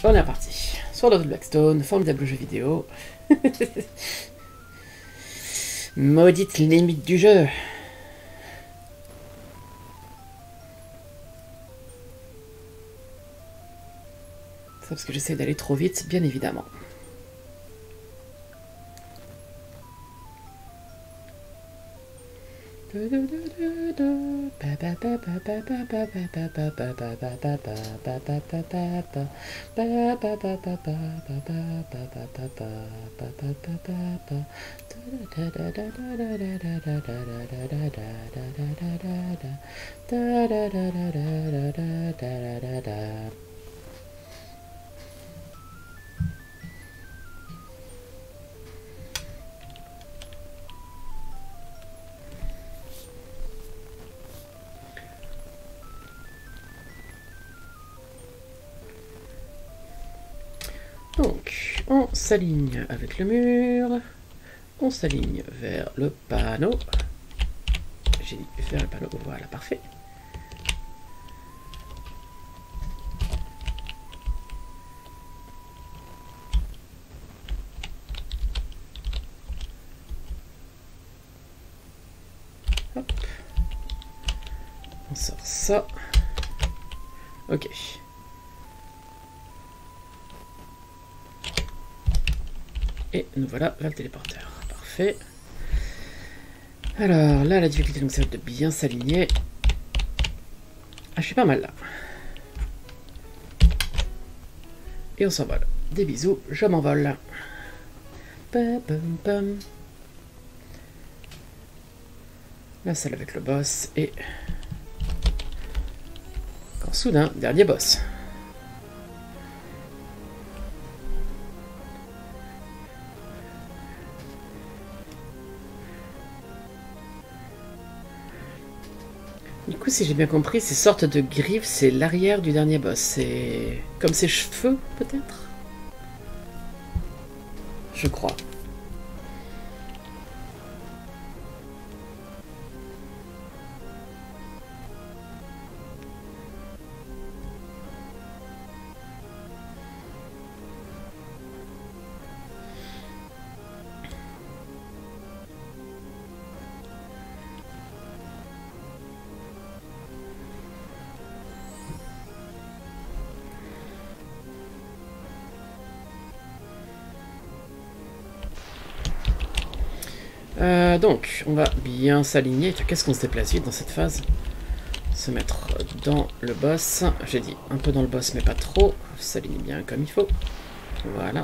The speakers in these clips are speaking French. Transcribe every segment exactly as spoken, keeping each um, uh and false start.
On est reparti. Sword of the Blackstone, formidable jeu vidéo. Maudite limite du jeu. C'est parce que j'essaie d'aller trop vite, bien évidemment. Donc, on s'aligne avec le mur, on s'aligne vers le panneau. J'ai dit vers le panneau, voilà, parfait. Hop. On sort ça. Ok. Et nous voilà vers le téléporteur. Parfait. Alors là, la difficulté, donc, c'est de bien s'aligner. Ah, je suis pas mal là. Et on s'envole. Des bisous, je m'envole. Pam, pam, pam. La salle avec le boss et... quand soudain, dernier boss. Du coup, si j'ai bien compris, ces sortes de griffes, c'est l'arrière du dernier boss. C'est comme ses cheveux, peut-être? Je crois. Euh, donc, on va bien s'aligner. Qu'est-ce qu'on se déplace vite dans cette phase? Se mettre dans le boss. J'ai dit un peu dans le boss, mais pas trop. S'aligner bien comme il faut. Voilà.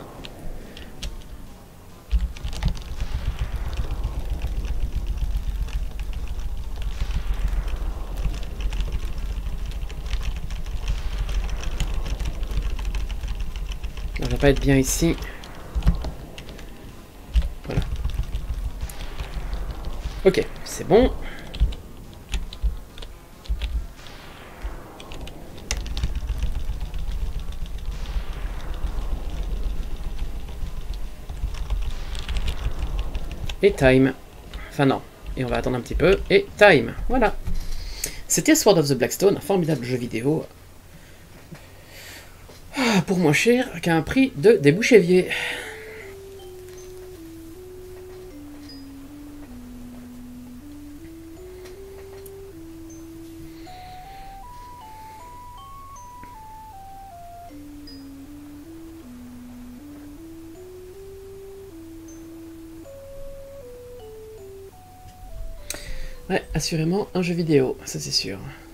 On va pas être bien ici. Voilà. Ok, c'est bon. Et time. Enfin non. Et on va attendre un petit peu. Et time. Voilà. C'était Sword of the Blackstone, un formidable jeu vidéo. Ah, pour moins cher qu'à un prix de débouchévier. Ouais, assurément un jeu vidéo, ça c'est sûr.